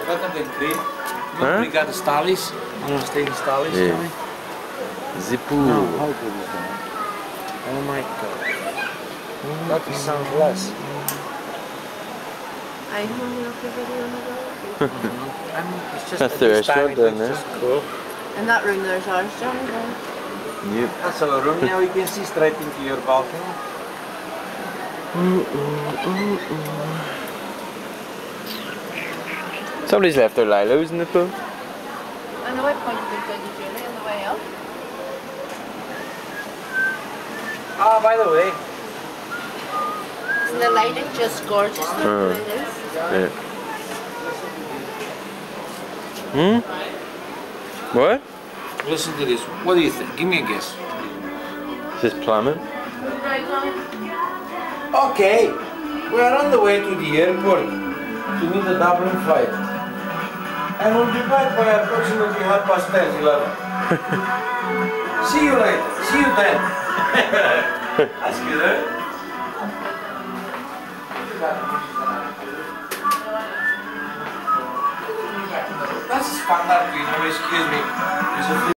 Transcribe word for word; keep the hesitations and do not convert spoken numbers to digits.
Welkom in Crete. Huh? Brigade Stalis. I'm staying Stalis. Yeah. Zipu. No, how good is that? Oh my god. That sounds less. I don't know if everybody I mean, it's just That's at the this time restaurant it down looks there. just cool. In that room there's ours, Johnny. Yep. That's our room. Now you can see straight into your balcony. Somebody's left their Lilos in the pool. And the way pointed to Judy Julie on the way up. Ah, by the way. Isn't the lighting just gorgeous the Uh, way it is? Yeah. Hmm? What? Listen to this. What do you think? Give me a guess. Is this plumbing? Okay, we are on the way to the airport to meet the Dublin flight. And we'll be back by approximately half past ten, eleven. See you later. See you then. That's good, eh? That's standard, you know, excuse me. It's a